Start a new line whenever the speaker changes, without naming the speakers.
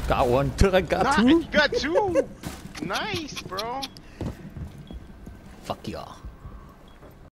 Got one. I got two.
You got two. Nice, bro.
Fuck y'all.